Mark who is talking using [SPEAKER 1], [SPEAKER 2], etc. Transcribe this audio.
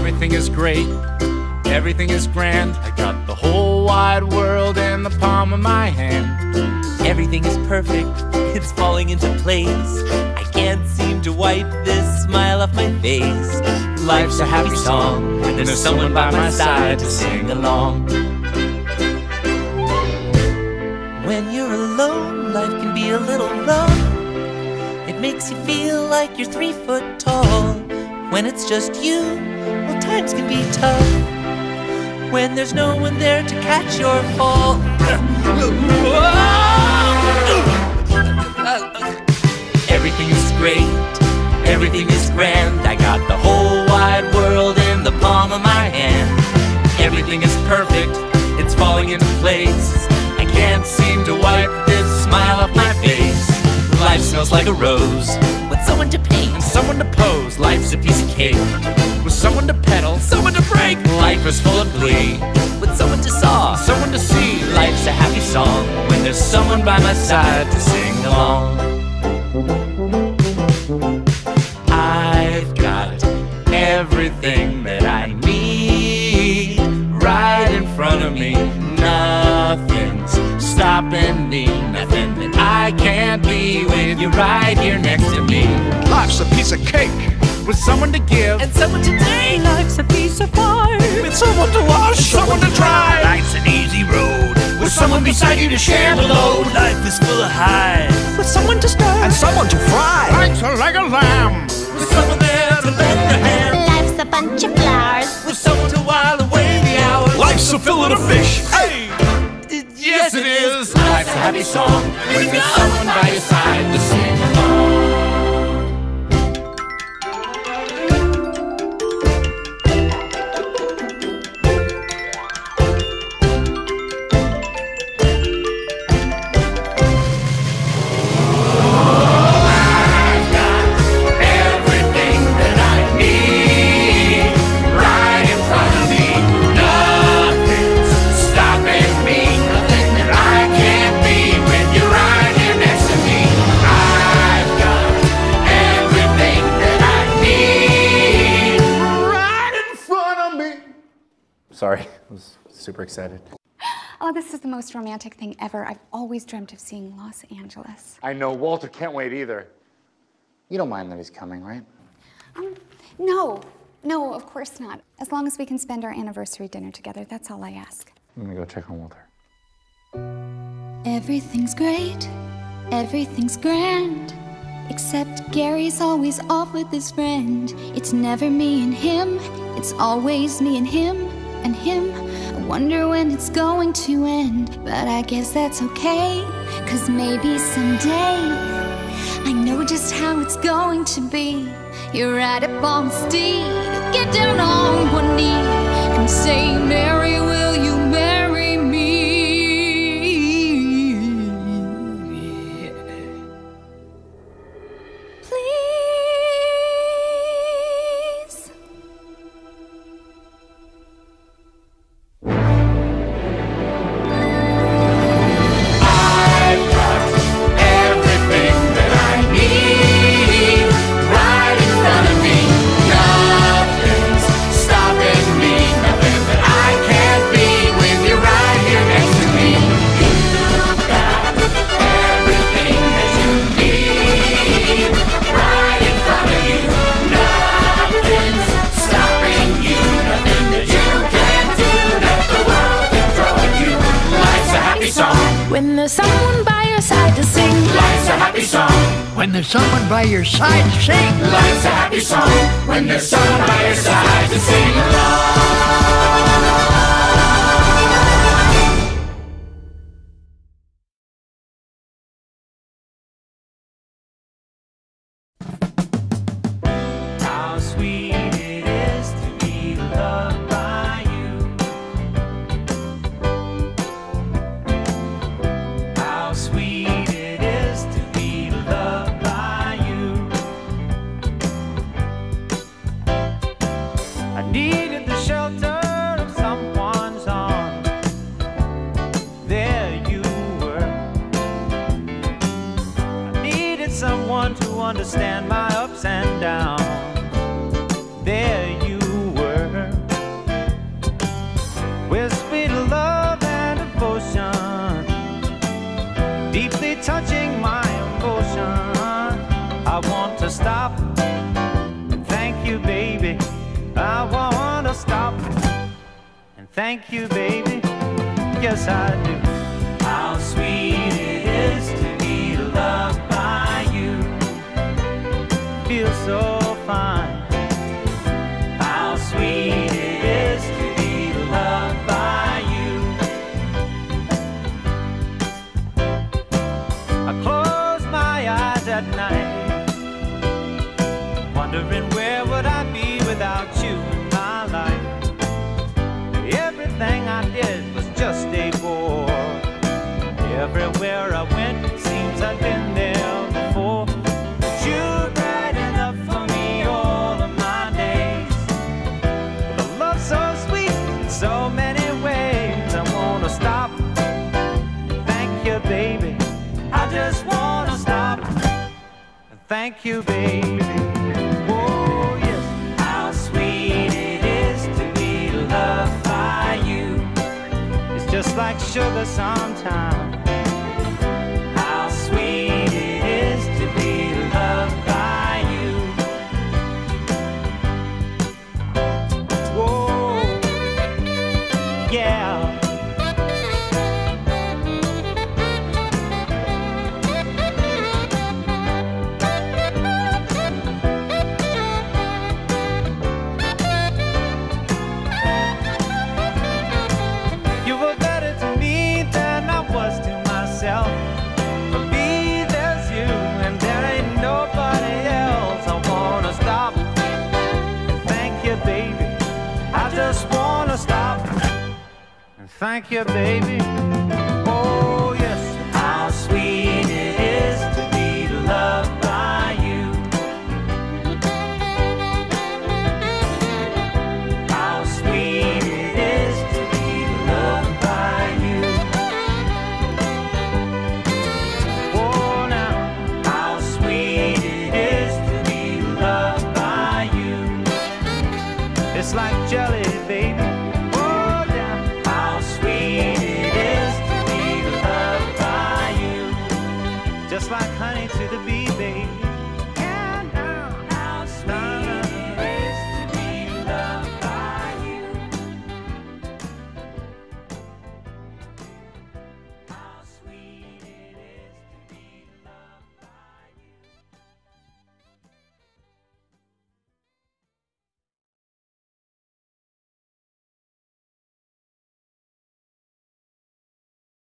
[SPEAKER 1] Everything is great, everything is grand. I got the whole wide world in the palm of my hand.
[SPEAKER 2] Everything is perfect, it's falling into place. I can't seem to wipe this smile off my face. Life's a happy song when there's someone by my side to sing along. When you're alone, life can be a little rough. It makes you feel like you're 3 foot tall. When it's just you, well, times can be tough. When there's no one there to catch your fall. Everything is great, everything is grand. I got the whole wide world in the palm of my hand. Everything is perfect, it's falling into place. I can't seem to wipe this smile off my face. Life smells like a rose, with someone to paint
[SPEAKER 1] And someone to pose,
[SPEAKER 2] Life's a piece of cake,
[SPEAKER 1] with someone to pedal,
[SPEAKER 2] someone to break.
[SPEAKER 1] life is full of glee,
[SPEAKER 2] With someone to saw,
[SPEAKER 1] someone to see.
[SPEAKER 2] life's a happy song when there's someone by my side to sing along.
[SPEAKER 1] I've got everything that I need right in front of me. Nothing's stopping me, nothing that I can't be with you right here next to me. Life's a piece of cake with someone to give
[SPEAKER 2] And someone to take.
[SPEAKER 3] Life's a piece of pie
[SPEAKER 1] with someone to wash, someone to dry.
[SPEAKER 2] Life's an easy road
[SPEAKER 1] With someone beside you to share the load.
[SPEAKER 2] Life is full of highs
[SPEAKER 3] with someone to stir
[SPEAKER 1] And someone to fry. Life's a leg of lamb
[SPEAKER 2] with someone there to lend a hand.
[SPEAKER 4] Life's a bunch of flowers
[SPEAKER 2] With someone to while away the hours.
[SPEAKER 1] Life's a fillet of fish. Hey! Yes, it is. Life's a happy song when there's someone by your side to sing along. I've got everything that I need right in front of me. Nothing's stopping me. Nothing that I can't be when you're right here next to me. I've got everything that I need right in front of me.
[SPEAKER 5] Sorry, I was super excited.
[SPEAKER 6] Oh, this is the most romantic thing ever. I've always dreamt of seeing Los Angeles.
[SPEAKER 5] I know, Walter can't wait either. You don't mind that he's coming, right?
[SPEAKER 6] No, of course not. As long as we can spend our anniversary dinner together, that's all I ask.
[SPEAKER 5] I'm gonna go check on Walter.
[SPEAKER 4] Everything's great, everything's grand. Except Gary's always off with his friend. It's never me and him, it's always me and him and him. I wonder when it's going to end, but I guess that's okay, 'cause maybe someday I know just how it's going to be. You're right up on the steed, get down on one knee and say, Mary, will you marry me? Please.
[SPEAKER 1] I've got everything that I need right in front of me. Nothing's stopping me. Nothing that I can't be when you're right here next to me. You've got everything that you need right in front of you. Nothing's stopping you. Nothing that you can't do that the world can throw at you. Life's a happy song.
[SPEAKER 3] when there's someone by your side to sing.
[SPEAKER 1] Life's a happy song.
[SPEAKER 3] When there's someone by your side to sing.
[SPEAKER 1] Life's a happy song when there's someone by your side to sing along. How sweet it is to be loved by you. How sweet it is to be loved by you. I needed the shelter of someone's arms. There you were. I needed someone to understand my ups and downs. There you were.
[SPEAKER 7] deeply touching my emotion. I want to stop and thank you, baby. I want to stop and thank you, baby. Yes, I do.
[SPEAKER 2] How sweet it is to be loved by you.
[SPEAKER 7] Feels so fine.
[SPEAKER 2] How sweet it is to be loved by you.
[SPEAKER 7] I close my eyes at night, wondering where would I be without you in my life. Everything I did was just a bore. Everywhere I went, it seems I've been there before. But you're bright enough for me all of my days. With a love so sweet in so many ways. I wanna stop, thank you, baby. I just wanna stop, thank you, baby. Oh, yes.
[SPEAKER 2] How sweet it is to be loved by you.
[SPEAKER 7] It's just like sugar sometimes.
[SPEAKER 2] How sweet it is to be loved by you.
[SPEAKER 7] Whoa, yeah. You were better to me than I was to myself. For me, there's you, and there ain't nobody else. I wanna stop and thank you, baby. I just wanna stop and thank you, baby.